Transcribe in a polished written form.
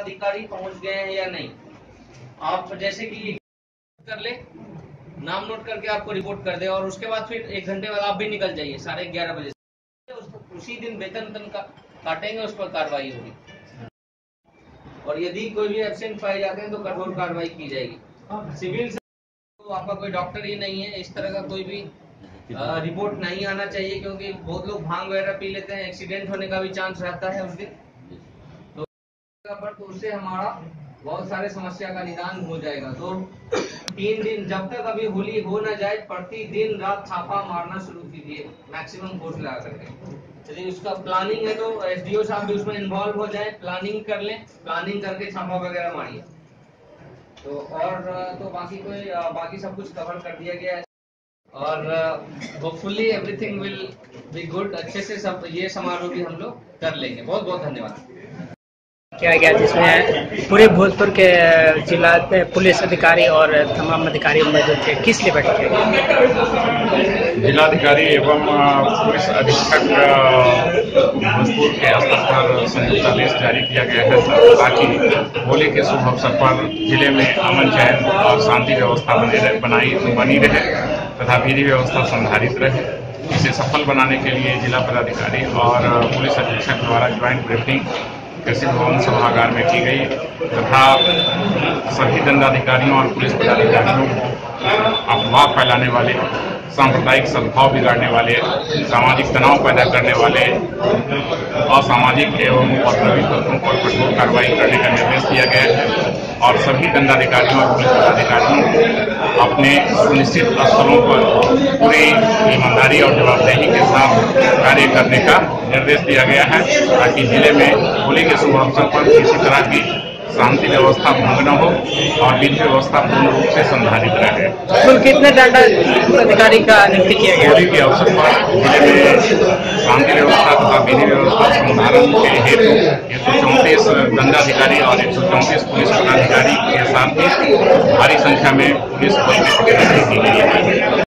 अधिकारी पहुंच गए हैं या नहीं। आप जैसे कि कर ले, नाम नोट करके आपको रिपोर्ट कर दे और उसके बाद फिर 1 घंटे बाद आप भी निकल जाइए 11:30 बजे से। उसको उसी दिन वेतन का काटेंगे, उस पर कार्रवाई होगी और यदि कोई भी एब्सेंट पाए जाते हैं तो कठोर कार्रवाई की जाएगी। सिविल से तो आपका कोई डॉक्टर ही नहीं है, इस तरह का कोई भी रिपोर्ट नहीं आना चाहिए, क्योंकि बहुत लोग भांग वगैरह पी लेते हैं, एक्सीडेंट होने का भी चांस रहता है उस दिन। तो उससे हमारा बहुत सारे समस्या का निदान हो जाएगा। तो 3 दिन जब तक अभी होली हो ना जाए, प्रतिदिन रात छापा मारना शुरू कीजिए मैक्सिमम फोर्स लगा करके। यदि उसका प्लानिंग है तो एसडीओ साहब भी उसमें इन्वॉल्व हो जाए, प्लानिंग कर लें, प्लानिंग करके छापा वगैरह मारिए। तो और तो बाकी सब कुछ कवर कर दिया गया है और hopefully everything will be good. अच्छे से सब ये समारोह भी हम लोग कर लेंगे। बहुत बहुत धन्यवाद। किया गया जिसमें पूरे भोजपुर के जिला पुलिस अधिकारी और तमाम अधिकारी मौजूद थे। किस लिए बैठे थे? जिलाधिकारी एवं पुलिस अधीक्षक भोजपुर के स्तर पर संयुक्त आदेश जारी किया गया है ताकि होली के शुभ अवसर पर जिले में अमन चैन और शांति व्यवस्था बनी रहे तथा विधि व्यवस्था संधारित रहे। इसे सफल बनाने के लिए जिला पदाधिकारी और पुलिस अधीक्षक द्वारा ज्वाइंट ब्रीफिंग कृषि भवन सभागार में की गई तथा सभी दंडाधिकारियों और पुलिस पदाधिकारियों को अफवाह फैलाने वाले, सांप्रदायिक सद्भाव बिगाड़ने वाले, सामाजिक तनाव पैदा करने वाले असामाजिक एवं उपद्रवी तत्वों पर कठोर कार्रवाई करने का निर्देश दिया गया है और सभी दंडाधिकारियों और पुलिस पदाधिकारियों को अपने सुनिश्चित स्थलों पर पूरी ईमानदारी और जवाबदेही के साथ कार्य करने का निर्देश दिया गया है ताकि जिले में होली के शुभ अवसर पर किसी तरह की शांति व्यवस्था भंग न हो और विधि व्यवस्था पूर्ण रूप से संधारित रहे। कुल कितने दंडाधिकारी का नियुक्ति किया गया? होली के अवसर पर जिले में शांति व्यवस्था तथा विधि व्यवस्था संधारण के हेतु 134 दंडाधिकारी और 134 पुलिस पदाधिकारी के साथ ही भारी संख्या में पुलिस बल की तैनाती की गई है।